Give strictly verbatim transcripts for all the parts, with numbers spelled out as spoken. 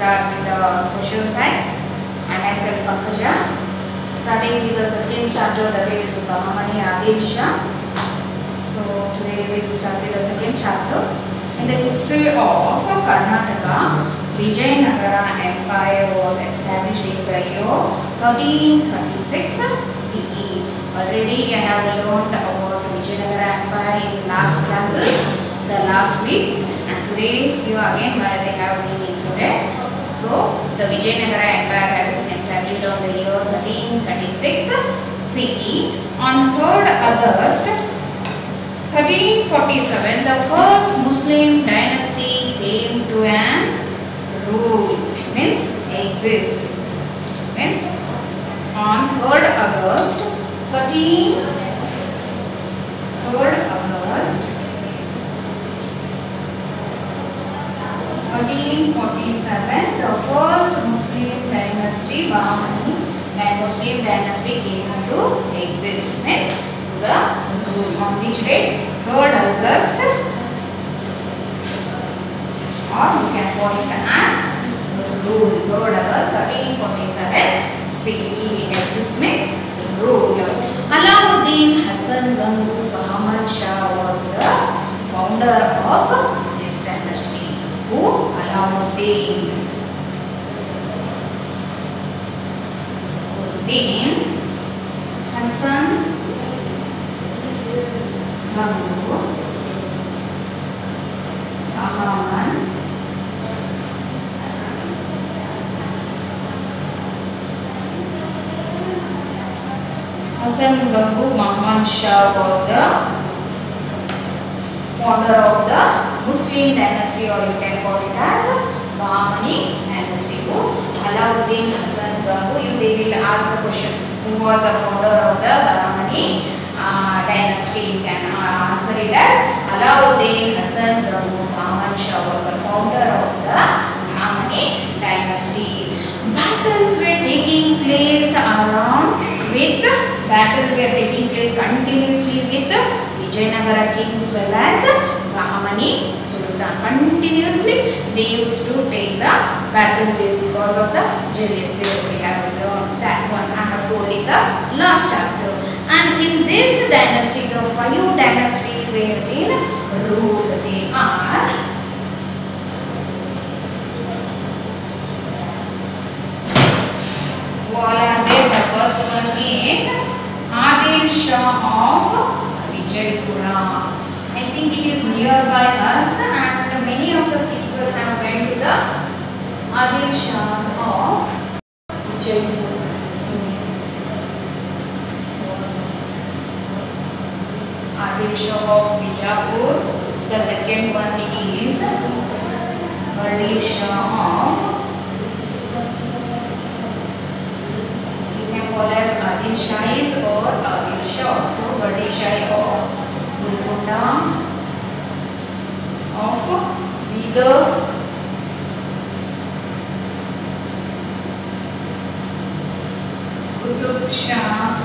start with the social science. I myself Pankaj. Starting with the second chapter, that is Bahamani Adil Shah. So today we will start with the second chapter. In the history of Karnataka, Vijayanagara Empire was established in the year thirteen thirty-six C E. Already I have learned about Vijayanagara Empire in last classes, the last week, and today here again where they have been included. So the Vijayanagara Empire has been established on the year thirteen thirty-six C E. On third August thirteen forty-seven, the first Muslim dynasty came to an rule, means exist. Means on third August thirteen third August thirteen forty-seven, the first Muslim dynasty, Bahamani Muslim dynasty came to exist. Means the on which date? third August, or you can call it as rule. third August thirteen forty-seven C E exists means rule. Alauddin Hasan Gangu Muhammad Shah was the founder of this dynasty. Who? Alauddin. Alauddin Hasan Gangu Muhammad Hasan Gangu Muhammad Shah was the founder of the Muslim dynasty, or you can call it as Bahamani dynasty. Who? Alauddin Hasan Gangu. You they will ask the question, who was the founder of the Bahamani Uh, dynasty? You can uh, answer it as Alauddin Hasan Gangu Muhammad Shah was the founder of the Bahamani dynasty. Battles were taking place around with battles were taking place continuously with Vijayanagara kings as well as Bahamani Sultan. Continuously they used to take the battle because of the jealousies. We have learned that one. I have told in the last chapter. And in this dynasty, the five dynasties were in ruled. They are what are they? The first one is Adil Shah of Vijaypura. I think it is nearby us, and many of the people have went to the Adil Shahs of Vijaypura. Adil Shah of Bijapur. The second one is Adil Shah of, you can call it Adil Shahis or Adil Shah. So Adil Shah of Golconda, of Bidar, Qutub Shah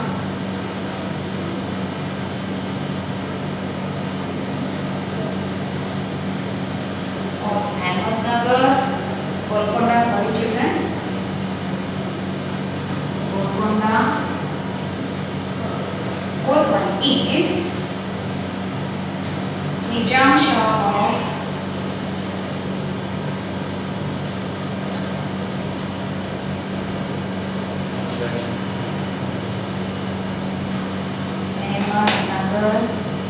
of Ahmednagar, Golconda, sorry children, Golconda. Fourth one is Nizam Shah of Ahmednagar.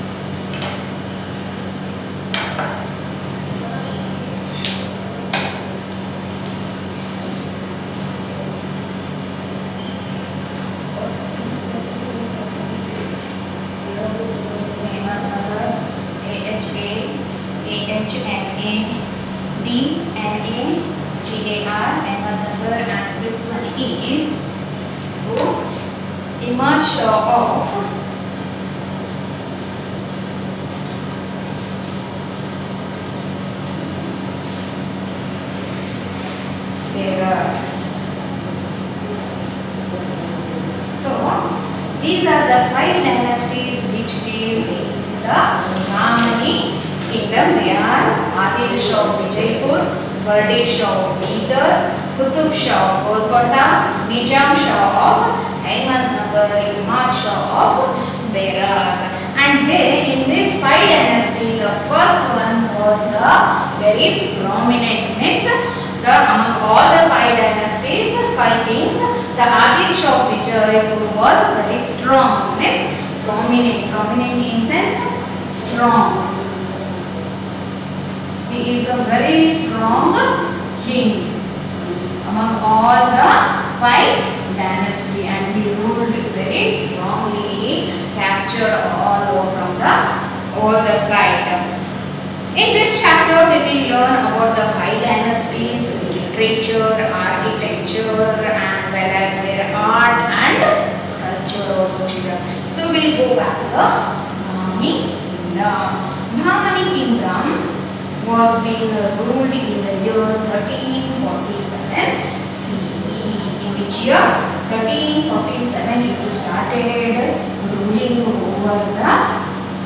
Imad Shah of Berar. So these are the five dynasties which came in the Bahamani kingdom. They are Adil Shah of Vijaypur, Bardi Shah of Bidar, Qutub Shah of Golconda, Nizam Shah of Ahmednagar, Imad Shah of Berar. And they, in this five dynasty, the first one was the very prominent, means the among all the five dynasties, five kings, the Adil Shah of Vijayapur was very strong, means prominent, prominent in sense strong. He is a very strong king among all the five dynasty, and he ruled very strongly, captured all over from the all the side. In this chapter, we will learn about the five dynasties, literature, architecture, and well as their art and sculpture also here. So we will go back to the Bahmani kingdom. Bahmani kingdom was being ruled in the year thirteen forty-seven C E. In which year? thirteen forty-seven it started ruling over the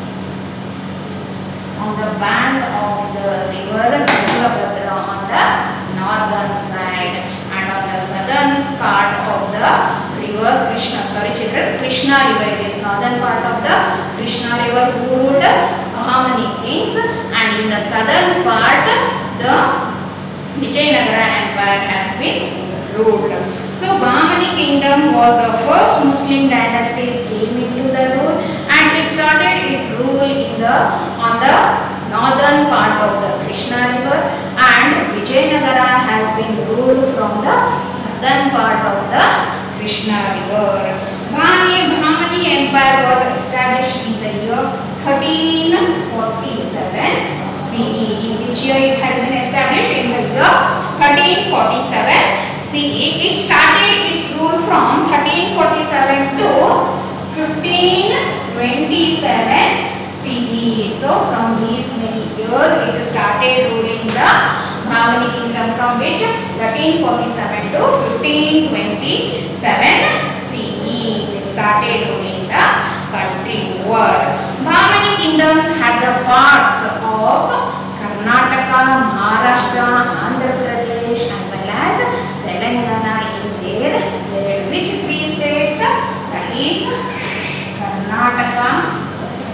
on the bank of the river Tungabhadra on the northern side, and on the southern part of the river Krishna. Sorry children, Krishna river. It is northern part of the Krishna river who ruled Bahmani kings, and in the southern part the Vijayanagara Empire has been ruled. So Bahmani kingdom was the first Muslim dynasties came into the rule, and it started its rule in the on the northern part of the Krishna river, and Vijayanagara has been ruled from the southern part of the Krishna river. Bahmani, Bahmani Empire was established in the year thirteen forty-seven C E. In which year it has been established? In the year thirteen forty-seven C E. It started its rule from thirteen forty-seven to fifteen twenty-seven C E. So from these many years it started ruling the Bahmani kingdom, from which thirteen forty-seven to fifteen twenty-seven C E. They started ruling the country over. Bahmani kingdoms had the parts of Karnataka, Maharashtra, Andhra Pradesh, and well as Telangana in there. There which three states? That is Karnataka,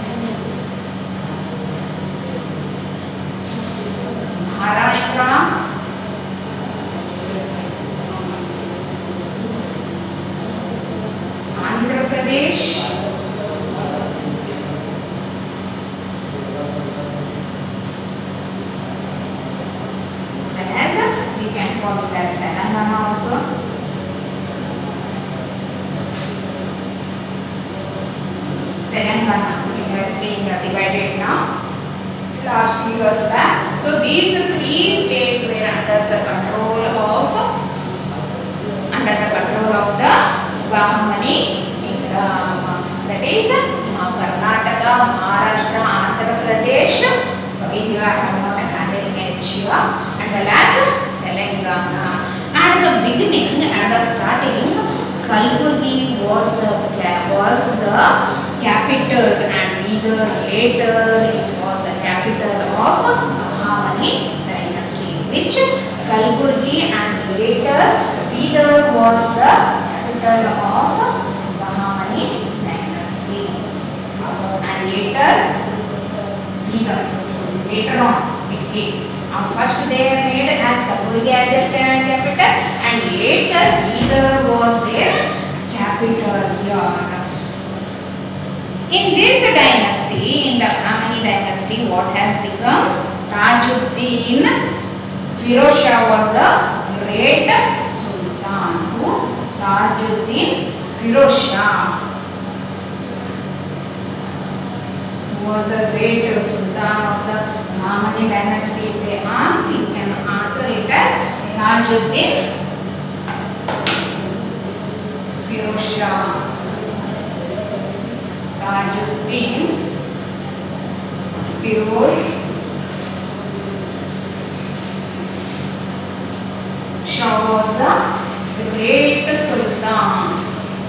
Maharashtra, Andhra Pradesh, as Telangana also. Telangana, it has been divided now last few years back. So these three states were under the control of under the control of the Bahmani kingdom. That is Karnataka, Maharashtra, Andhra Pradesh. So here I have not added H here, and the last Telangana. At the beginning, at the starting, Kalburgi was the was the capital, and either later it was the capital of Bahmani dynasty. Which Kalburgi and later Bidar was the capital of Bahmani dynasty, and later Bidar. Later on it came. Uh, first they made as Kalburgi as their capital, and later Bidar was their capital here. In this dynasty, in the Bahmani dynasty, what has become? Tajuddin Firoz Shah was the great Sultan. Who? Tajuddin Firoz Shah was the great Sultan of the Bahmani dynasty. If they ask, you can answer it as Tajuddin Firoz Shah. Tajuddin Firoz Shah was the great Sultan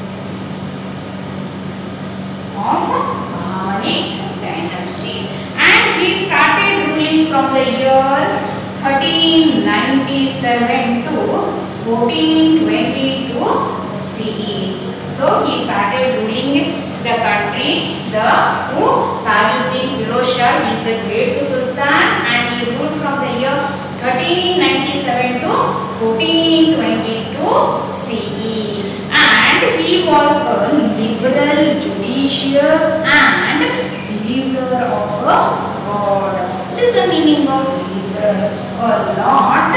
of Bahmani dynasty, and he started ruling from the year thirteen ninety-seven to fourteen twenty-two C E. So he started ruling the country. The who Tajuddin Firoz Shah, he is a great sultan and he ruled from the year thirteen ninety-seven to fourteen twenty-two C E. And he was a liberal, judicious and believer of God. What is the meaning of liberal? A lot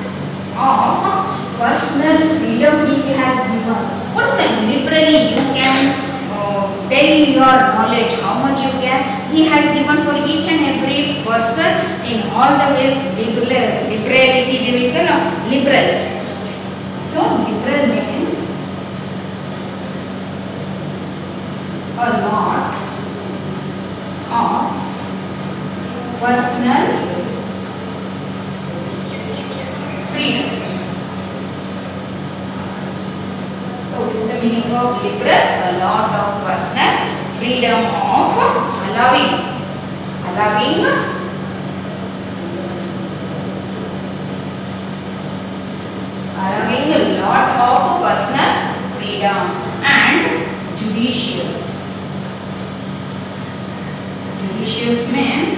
of personal freedom he has given. What is that? Liberally you can uh, tell your knowledge how much you can. He has given for each and every person in all the ways. Liberal, liberality they will call uh, liberal. So liberal means a lot of personal freedom. So what is the meaning of liberal? A lot of personal freedom of allowing, allowing allowing a lot of personal freedom and judicious. Judicious means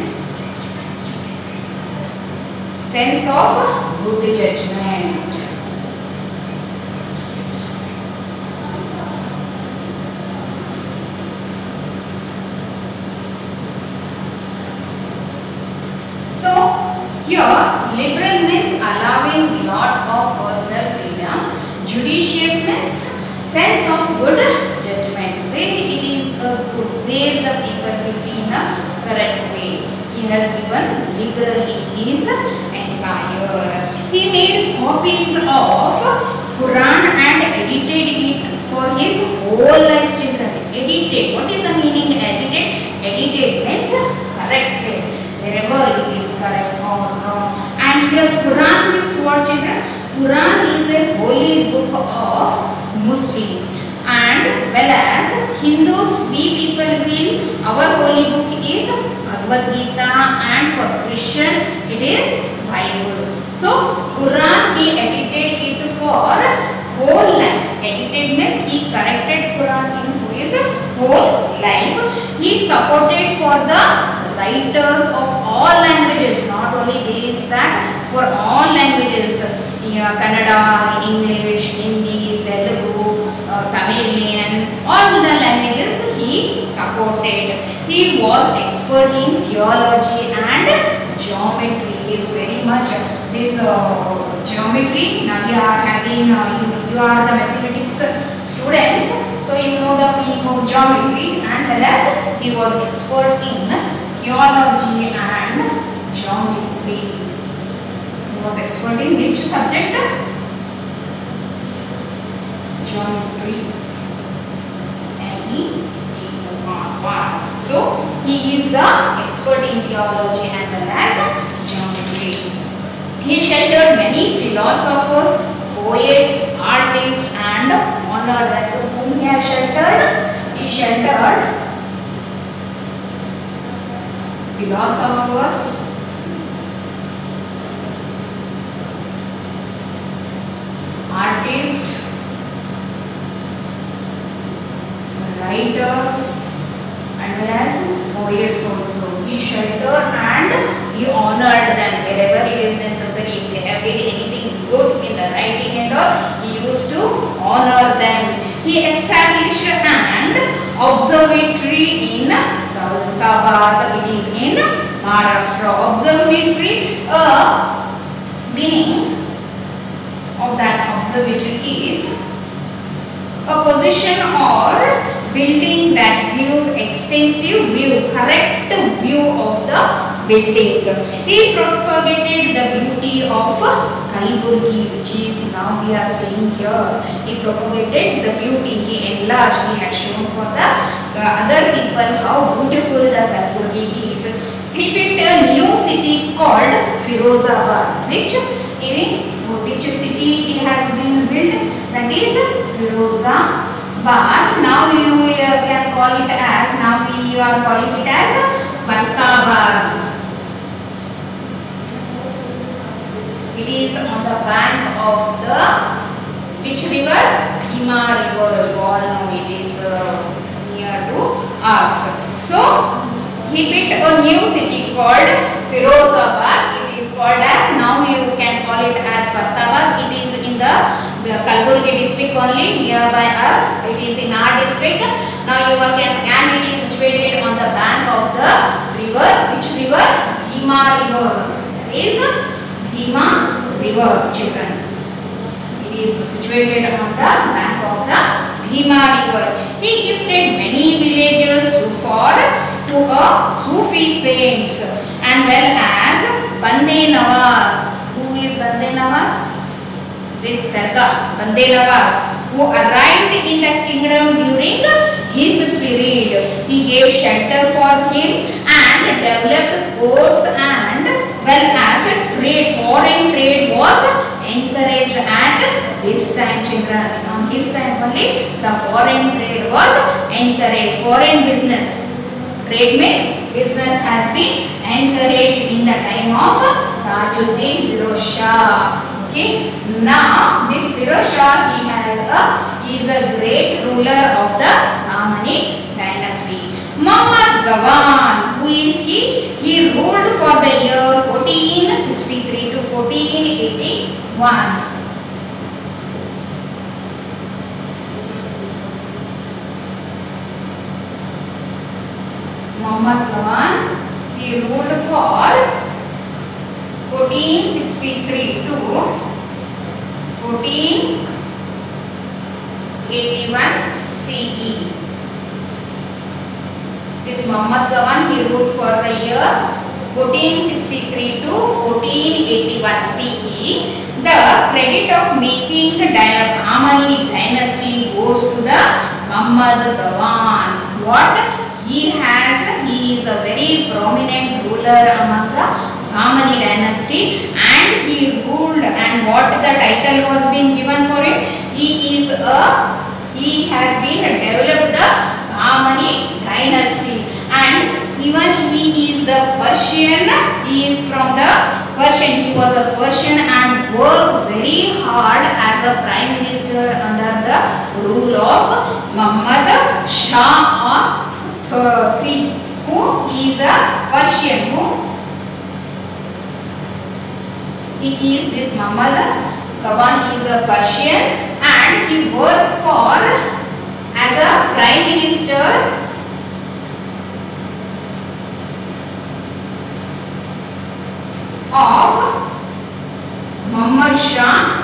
sense of good judgment. So here liberal means allowing lot of personal freedom. Judicious means sense of good judgment, where it is a good, where the people will be in a correct way. He has given liberal in his empire. He made copies of Quran and edited it for his whole life children. Edited. What is the meaning edited? Edited means corrected. Wherever it is correct or wrong. And here Quran means what, children? Quran is a holy book of Muslim. And whereas Hindus, we people will, our holy book is Bhagavad Gita, and for Christian it is Bible. So Quran he edited it for whole life. Edited means he corrected Quran in his whole life. He supported for the writers of all languages, not only this, that for all languages, yeah, Kannada, English, Hindi, Telugu, uh, Tamilian, all the languages he supported. He was expert in theology and geometry. He is very much this uh, geometry. Now we are having, uh, you, you are the mathematics students, so you know the meaning of geometry, and whereas he was expert in theology and geometry. He was expert in which subject? Geometry. So he is the expert in theology and whereas geometry. He sheltered many philosophers, poets, artists, and honored them. To whom he has sheltered? He sheltered philosophers, artists, writers, and whereas poets also. He sheltered and he honored them wherever it is necessary. If they have did anything good in the writing and all, he used to honor them. He established an observatory in Daulatabad. It is in Maharashtra. Observatory, uh, meaning of that observatory is a position or building that gives extensive view, correct view of the building. He propagated the beauty of Kalburgi, which is now we are staying here. He propagated the beauty, he enlarged, he had shown for the uh, other people how beautiful the Kalburgi is. He built a new city called Firozabad, which, which city it has been built? That is Firozabad. Now you will, uh, can call it as, now we are calling it as Faridabad. It is on the bank of the which river? Bhima river. You all know it is uh, near to us. So he built a new city called Firozabad. It is called as, now you can call it as Fattabad. It is in the, the Kalburgi district only, nearby us. It is in our district. Now you can, and it is situated on the bank of the river. Which river? Bhima river. That is Bhima river, children. It is situated on the bank of the Bhima river. He gifted many villages for to a Sufi saints and well as Bande Nawaz. Who is Bande Nawaz? This Dargah, Bande Nawaz, who arrived in the kingdom during his period. He gave shelter for him and developed ports and well as trade, foreign trade was encouraged at this time, children. On his time only the foreign trade was encouraged. Foreign business, trade means business, has been encouraged in the time of Tajuddin Firoz Shah. Okay. Now this Firoz Shah, he has a, he is a great ruler of the Bahmani dynasty. Muhammad Gawan, who is he? He ruled for the year fourteen sixty-three to fourteen eighty-one. Muhammad Gawan, he ruled for fourteen sixty-three to fourteen eighty-one C E. This Muhammad Gawan, he ruled for the year fourteen sixty-three to fourteen eighty-one C E. The credit of making the Bahmani dynasty goes to the Muhammad Gawan. What? He has, he is a very prominent ruler among the Bahmani dynasty and he ruled, and what the title was being given for him? He is a, he has been developed the Bahmani dynasty and even he is the Persian, he is from the Persian, he was a Persian and worked very hard as a prime minister under the rule of Muhammad Shah the three, who is a Persian, who he is this Muhammad Gawan is a Persian and he worked for as a prime minister of Muhammad Shah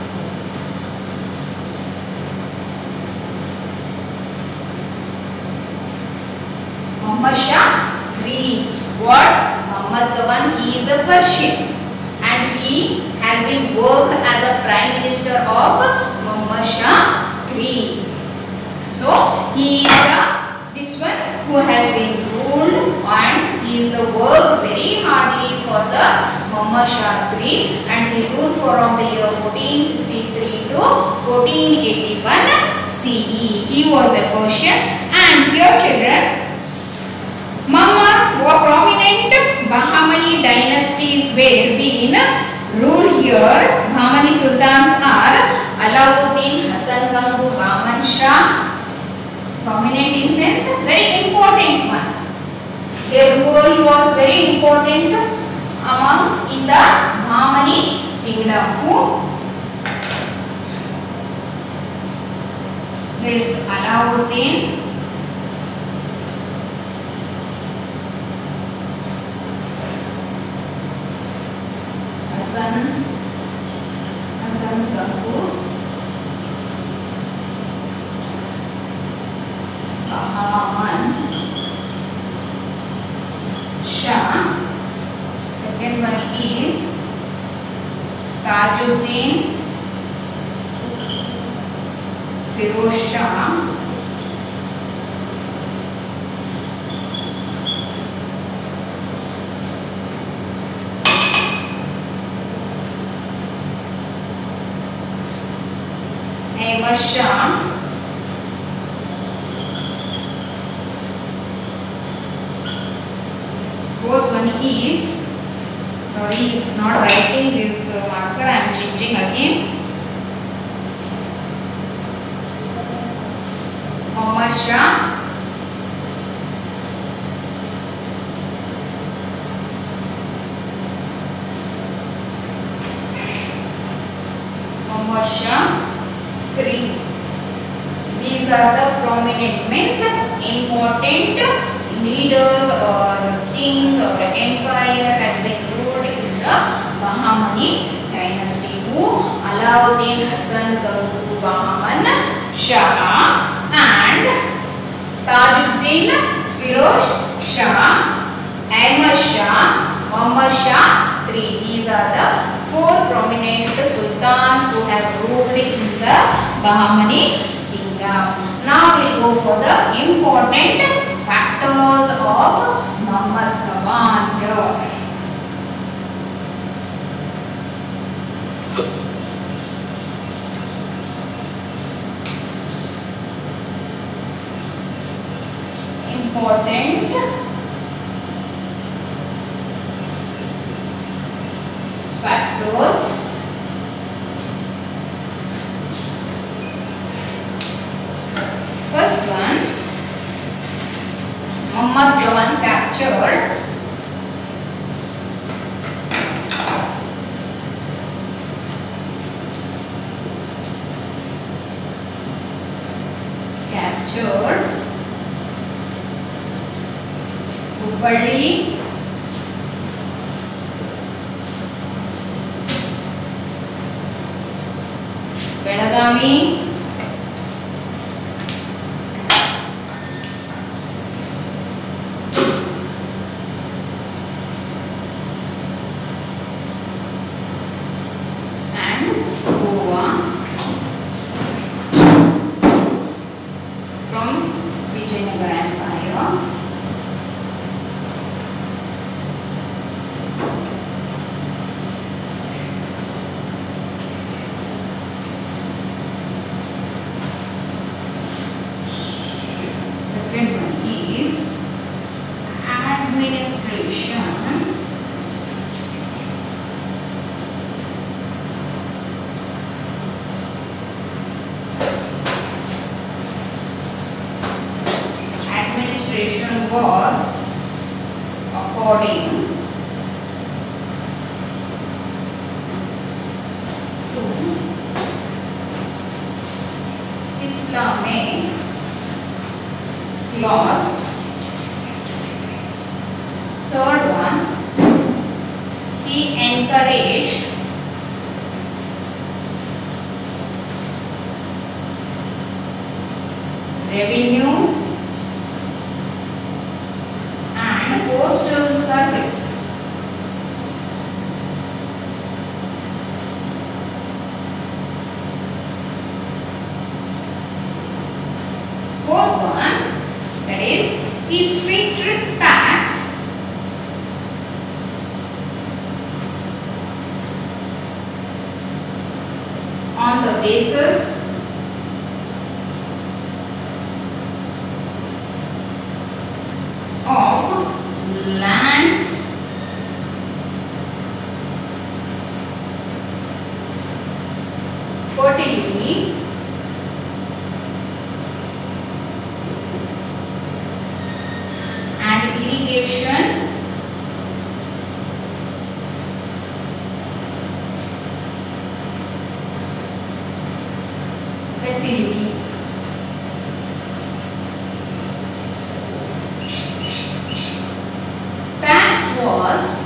Muhammad Shah three. What? Muhammad Gawan, he is a Persian and he has been worked as a prime minister of Muhammad Shah three. So he is the this one who has been ruled and he is the work very hardly for the Muhammad Shah three and he ruled from the year fourteen sixty-three to fourteen eighty-one C E. He was a Persian and here children, Muhammad were prominent Bahmani dynasties were being ruled here. Bahmani sultans are Alauddin, Hasan Gangu, Bahman Shah. Prominent in sense, very important one. Their rule was very important among in the Bahmani kingdom. Who? This Alauddin, Hasan, Hasan Gangu, Bahman Shah. Second one is Tajuddin Firoz Shah. Ahmad Shah. Fourth one is, sorry, it's not writing this uh, changing again. Muhammad Shah. Muhammad Shah. Three. These are the prominent, means important leaders or kings or empire has been ruled in the Bahmani dynasty. Who? Alauddin Hasan Gangu Bahman Shah and Tajuddin Firoz Shah, Ahmad Shah, Muhammad Shah. Three. These are the four prominent sultans who have ruled in the Bahmani kingdom. Now we will go for the important factors of Muhammad Ghawan here. Important factors. First one, Muhammad Ghawan captured captured Hubballi, Belagavi, was according to Islamic laws. Third one, he encouraged revenue and postal service. Fourth one, that is, he fixed tax on the basis of lands fertility and irrigation facility. Tax was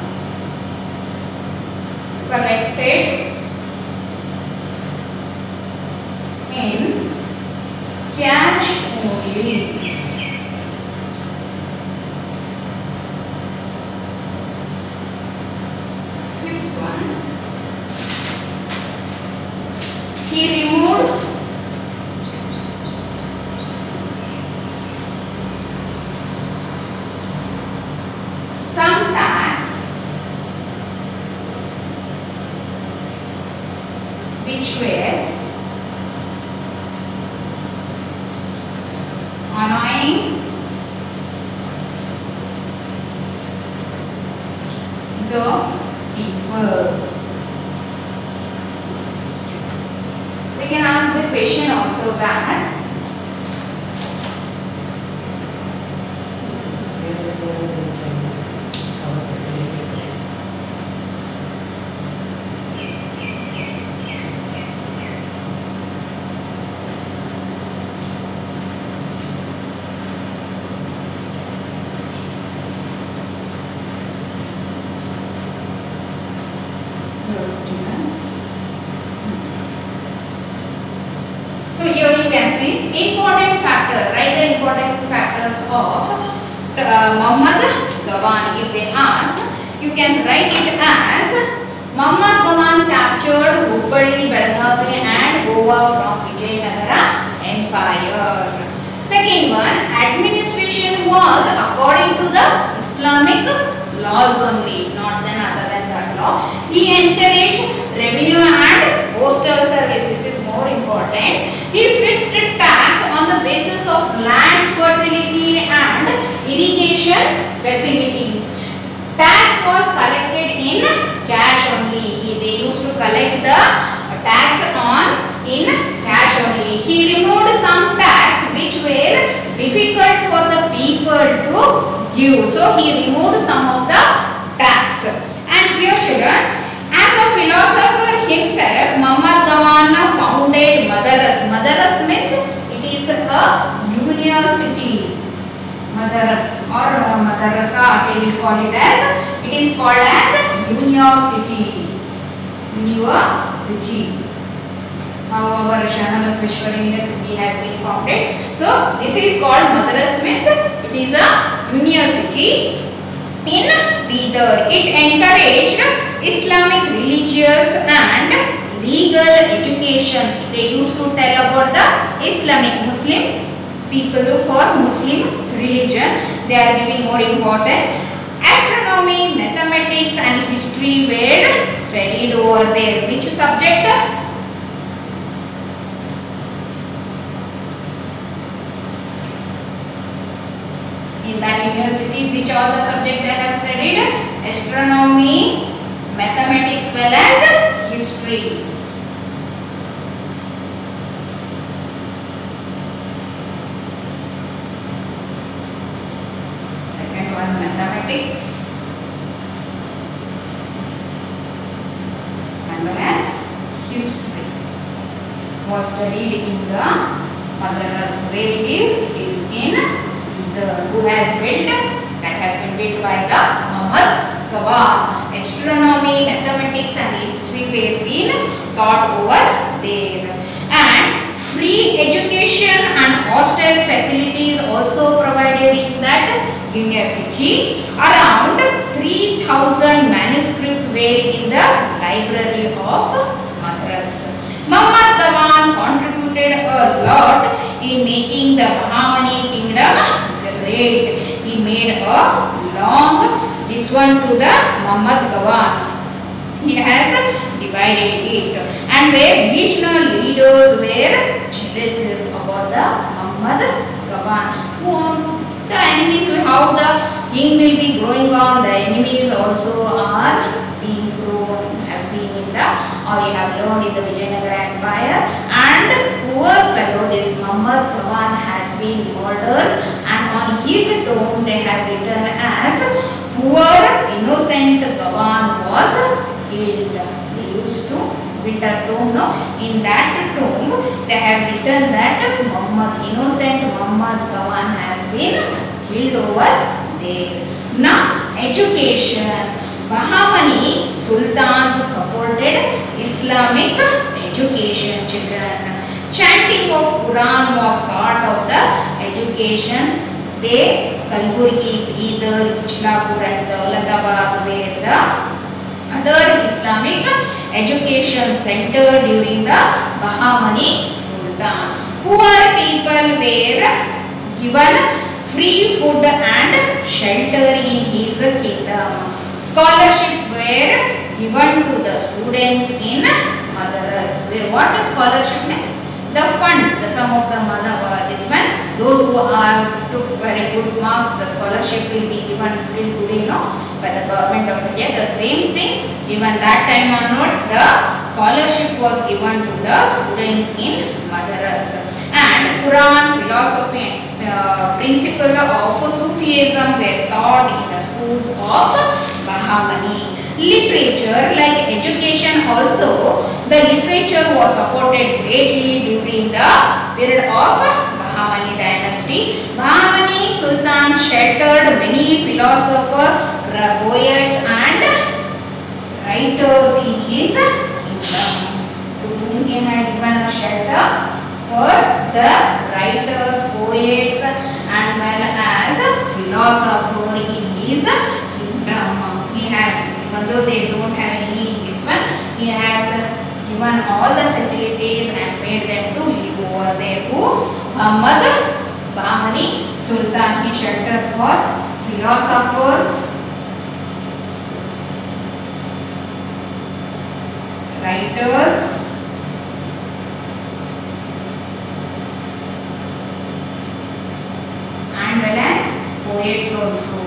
collected in cash only. Fifth one, he removed some tax which were annoying the people. write it as Muhammad Gawan captured Hubballi, Belagavi and Goa from Vijayanagara Empire. Second one, administration was according to the Islamic laws only, not then other than that law. He encouraged revenue and postal service. This is more important. He fixed tax on the basis of land's fertility and irrigation facility. Tax was collected in cash only. They used to collect the tax on in cash only. He removed some tax which were difficult for the people to give. So he removed some of the tax. And here children, as a philosopher himself, Muhammad Gawan founded Madaras. Madaras means it is a university. Madaras or Madarasa, they will call it as, it is called as university. University. However, Shahana Basveshwar University has been founded. So this is called Madaras means it is a university in Bidar. It encouraged Islamic religious and legal education. They used to tell about the Islamic Muslim people for Muslim religion. They are giving more important. Astronomy, mathematics and history were studied over there. Which subject? In that university, which all the subjects they have studied? Astronomy, mathematics, well as history. Second one, mathematics, and well as history was studied in the Madaras. Where it is? It is in the, who has built, that has been built by the Muhammad Gawan. Astronomy, mathematics and history were being taught over there. And free education and hostel facilities also provided in that university. Around three thousand manuscripts were in the library of Madras. Muhammad Gawan contributed a lot in making the Bahamani kingdom great. He made a long, this one to the Muhammad Gawan. He has divided it. And where regional leaders were jealous about the Muhammad Gawan. The enemies, how the king will be growing on, the enemies also are being grown. You have seen in the, or you have learned in the Vijayanagara Empire. And poor fellow, this Muhammad Gawan has been murdered, and on his tomb they have written as poor innocent Gawan was killed. They used to build a tomb, no? In that tomb they have written that Muhammad, innocent Muhammad Gawan has been killed over there. Now education. Bahamani sultans supported Islamic education, children. Chanting of Quran was part of the education. They, Kalburgi, Bidar, Ichlapur and Daulatabad were the other Islamic education center during the Bahamani Sultan. Poor people were given free food and shelter in his kingdom. Scholarship were given to the students in Madaras. Where what is scholarship means? The fund, the sum of the money, uh, this one, those who are took very good marks, the scholarship will be given till today, no, by the government of India. The same thing, even that time onwards, the scholarship was given to the students in Madaras. And Quran, philosophy, uh, principle of Sufism were taught in the schools of Bahamani. Literature, like education also, the literature was supported greatly during the period of Bahamani dynasty. Bahamani Sultan sheltered many philosophers, poets and writers in his kingdom. To whom he had given a shelter for the writers, poets and well as philosophers in his kingdom. He had, even though given all the facilities and made them to live over there. Who? Muhammad Bahmani Sultan. He sheltered for philosophers, writers, and well as poets also.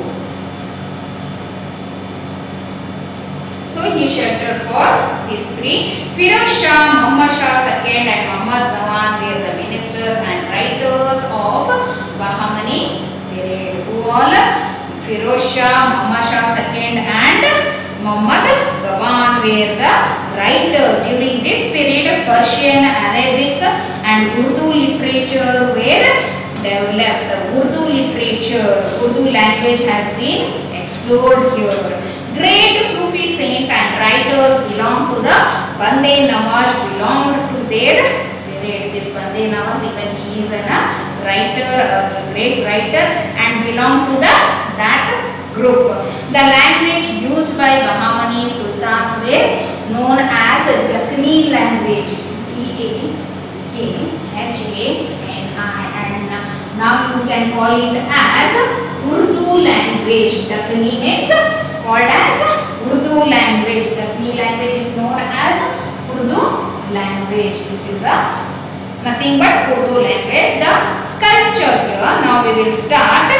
So he sheltered for these three. Firoz Shah, Muhammad Shah second and Muhammad Gawan were the ministers and writers of Bahmani period. Who all? Firoz Shah, Muhammad Shah second and Muhammad Gawan were the writers. During this period, Persian, Arabic and Urdu literature were developed. Urdu literature, Urdu language has been explored here. Great Sufi saints and writers belong to the Bande Nawaz, belonged to their period. This Bande Nawaz, even he is a writer, a great writer, and belong to the that group. The language used by Bahmani sultans were known as Dakhni language, D A K H A N I, and now you can call it as Urdu language. Dakhni means called as Urdu language. Dakhni language is known as Urdu language. This is a nothing but Urdu language. The sculpture here, now we will start.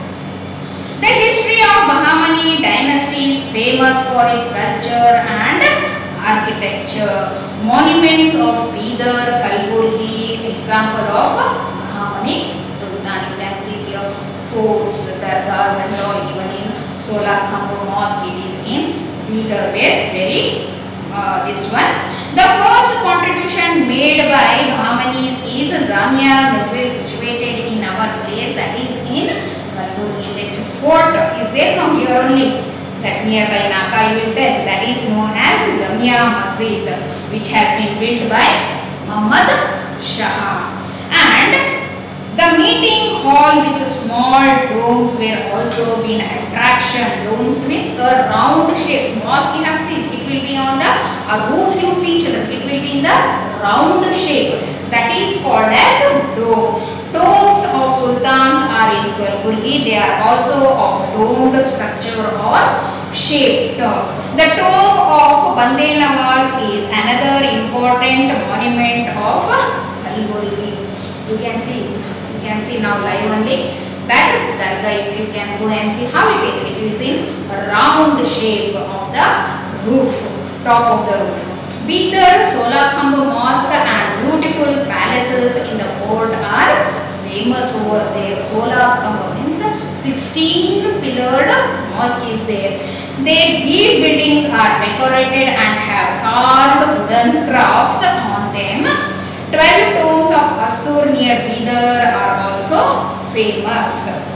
The history of Bahmani dynasty is famous for its culture and architecture. Monuments of Bidar, Kalburgi, example of Bahmani Sultan. You can see here forts, dargahs and all. Even in Solar Khambo Mosque, it is in Bidar, where very uh, this one. The first contribution made by Bahmanis is Jamia Masjid, situated in our place, that is in Kalburgi. That fort is there now here only, that nearby Naka you will tell, that is known as Jamia Masjid, which has been built by Muhammad Shah. And the meeting hall with small domes were also been attraction. Domes means a round shape. Mosque you have seen, it will be on the a roof, you see children, it will be in the round shape. That is called as dome. Tombs of sultans are in Kalburgi. They are also of domed structure or shaped. The tomb of Bande Nawaz is another important monument of Kalburgi. You can see, you can see now live only that dargah. If you can go and see how it is, it is in a round shape of the roof, top of the roof. Bidar, Solar Khambo Mosque and beautiful palaces in the fort are famous over there. Solar Khambo means sixteen pillared mosque is there. They, these buildings are decorated and have carved wooden crafts on them. Twelve tombs of Astur near Bidar are also famous.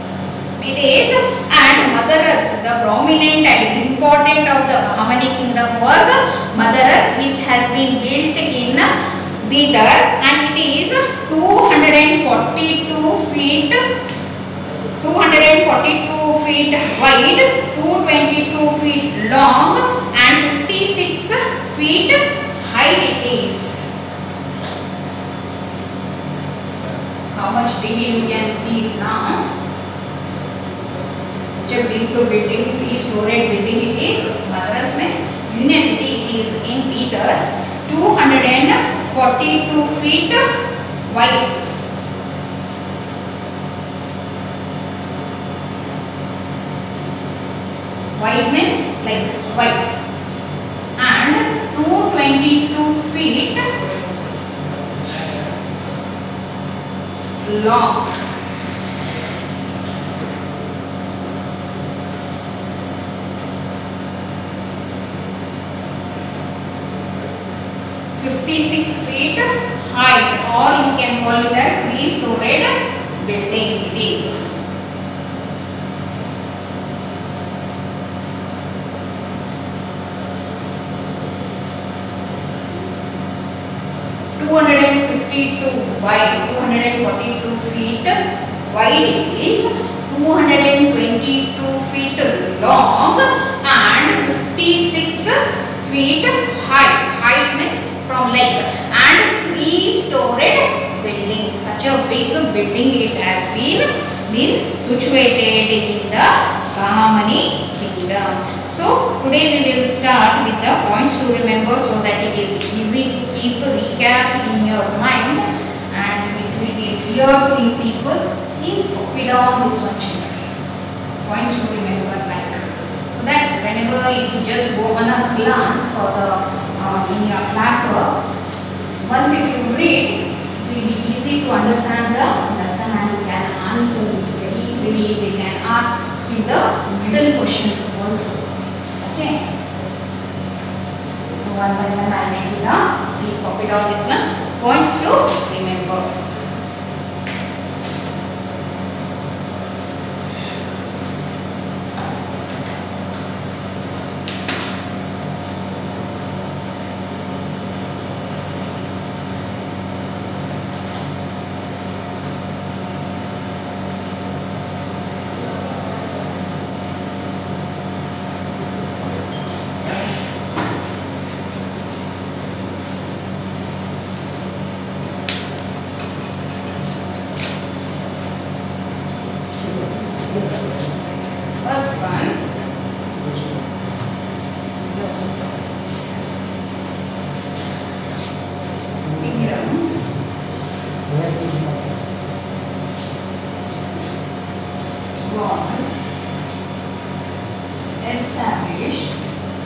It is, and Madaras, the prominent and important of the Bahmani kingdom was Madaras, which has been built in Bidar, and it is two hundred forty-two feet two hundred forty-two feet wide, two hundred twenty-two feet long and fifty-six feet high it is. How much big you can see it now. Such a big building, three-storied building it is. Madras means university, it is in Bidar, two hundred forty-two feet wide. Wide means like this, wide, and two hundred twenty-two feet long. fifty-six feet height, or you can call it as three-storied building it is. two hundred fifty-two wide, two hundred forty-two feet wide it is, two hundred twenty-two feet long and fifty-six feet high. Height means from lake and three-storied building. Such a big building it has been been situated in the Bahamani kingdom. So today we will start with the points to remember so that it is easy to keep recap in your mind and it will be clear to you people. Please copy down this one children. Points to remember like so that whenever you just go on a glance for the uh, in your classwork, once if you read, it will be easy to understand the lesson and you can answer it very easily. We can ask you the middle questions also. Okay. So one by one I will make it down. Please copy down this one. Points to remember. First one, kingdom was established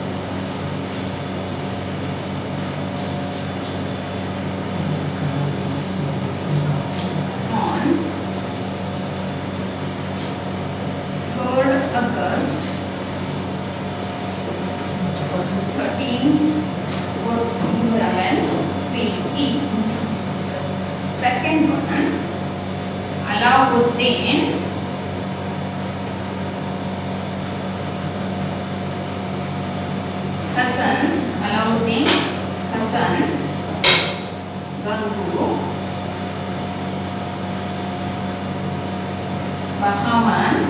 on August thirteen forty-seven C E. Second one, Alauddin Hasan Alauddin Hasan Gangu Bahman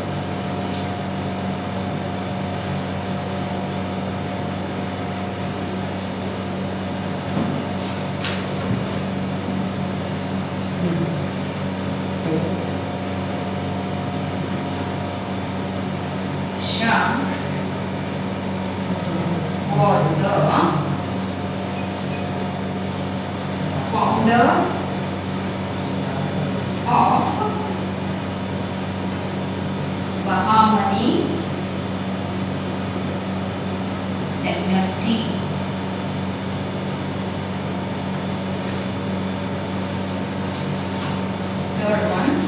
Shah was the founder of Bahamani dynasty. Third one,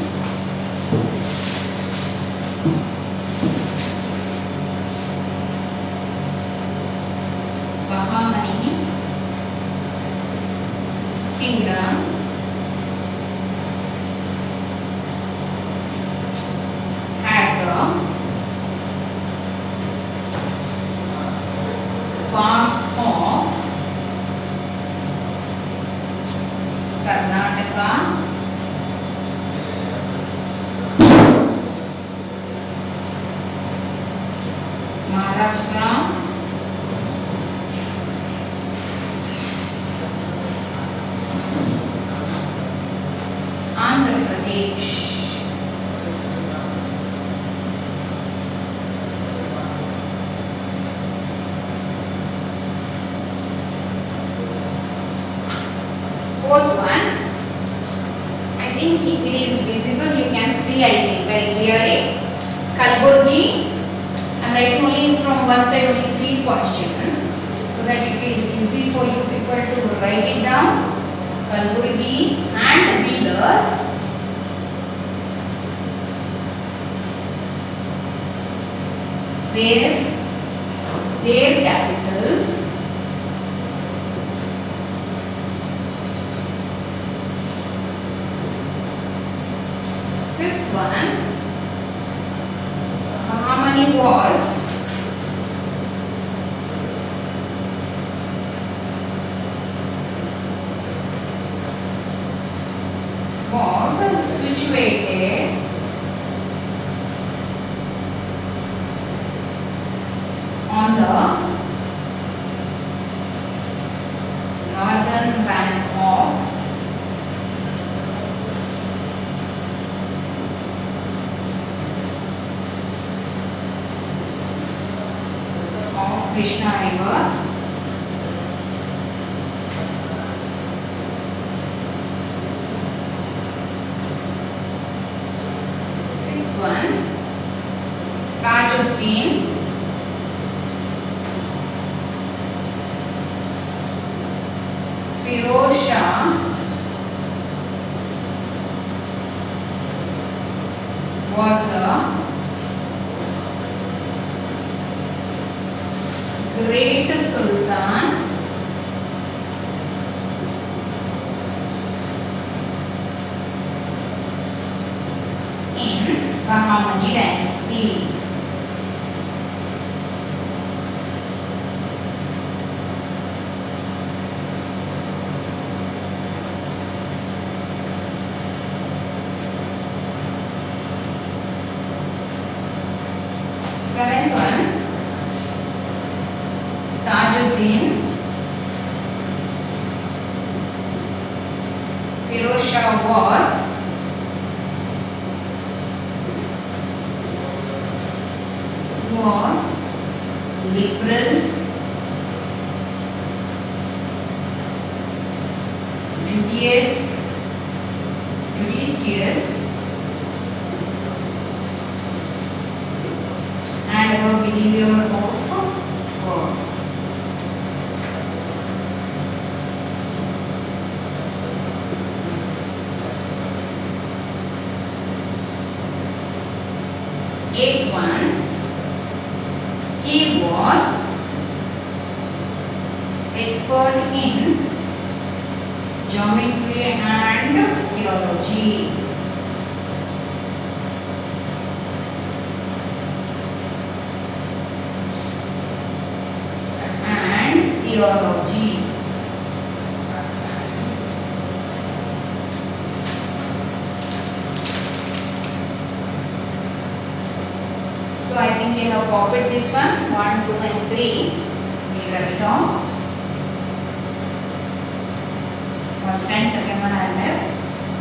Bahamani kingdom had the parts of Karnataka, Maharashtra, Andhra Pradesh, fourth one, I think it is visible, you can see I think very clearly. Kalburgi, I am writing only from one side only three points children, so that it is easy for you people to write it down. Kalburgi and Bidar where their capitals fifth one, Bahamani was was situated on the Krishna river. Sixth one, Tajuddin Firoz Shah was the great Sultan in Bahamani dynasty. Seventh one, Tajuddin Firoz Shah was was liberal, judicious, judicious, and a believer of God. Eighth one, he was expert in geometry and theology. And theology. So I think you have copied this one, one, two and three. We write it off. First and second one I have.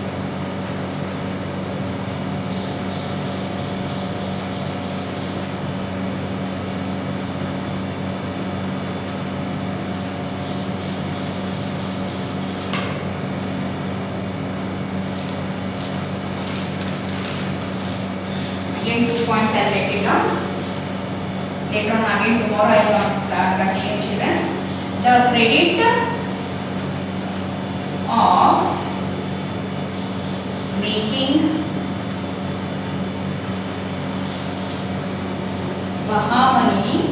Again two points I will write it down. Later on again tomorrow I will continue children. The credit of making Bahamani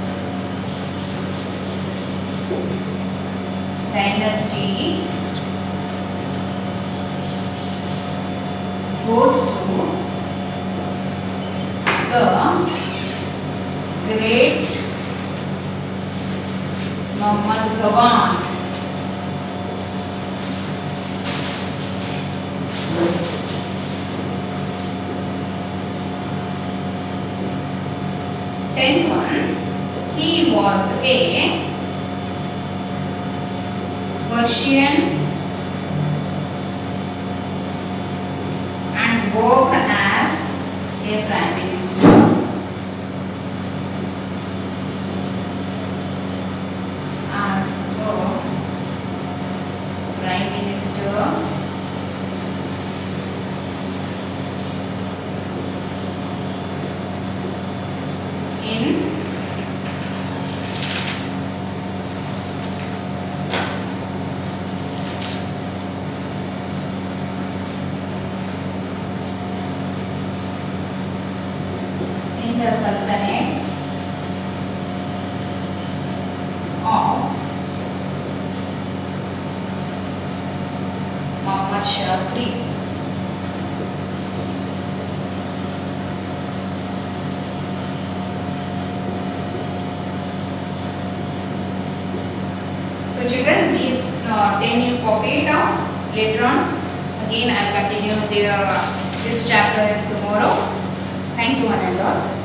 dynasty goes to the great Muhammad Gawan. Tenth one, he was a Persian and worked as a prime minister. As a prime minister in in the Sultanate of Muhammad Shah. So children, these uh, ten you copy it out. Later on again I will continue the, uh, this chapter tomorrow. Thank you one and all.